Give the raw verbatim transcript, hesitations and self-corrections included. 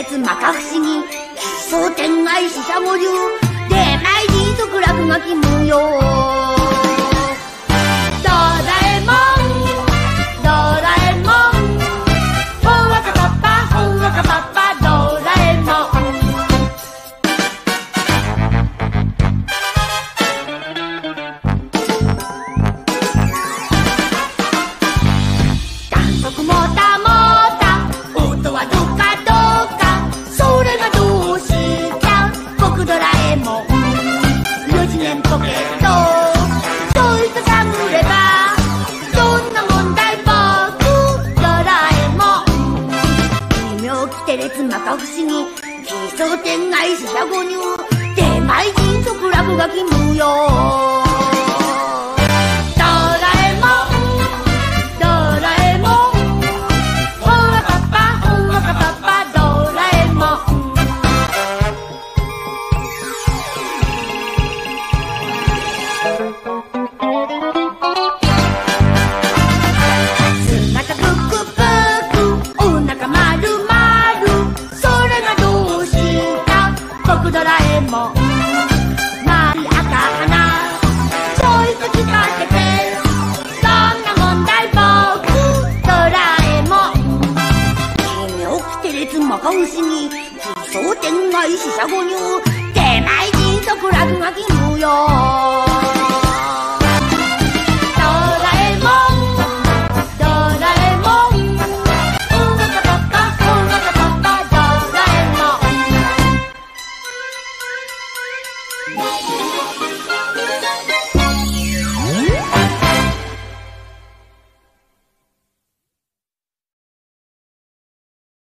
列摩訶不思議奇想天外四捨五入出前人足落書き無用ドラえもんドラえもんほんわかパッパほんわかパッパドラえもん観測もたもた音はどうかどうかそれがどうした僕ドラえもん四次元ポケットちょいと探ればどんな問題僕ドラえもん奇妙奇天烈摩訶不思議奇想天外四捨五入出前人足落書き無用ドラえもんまり赤花ちょいと聞かせてどんな問題僕ドラえもん奇妙奇天烈摩訶不思議奇想天外四捨五入出前人足落書き無用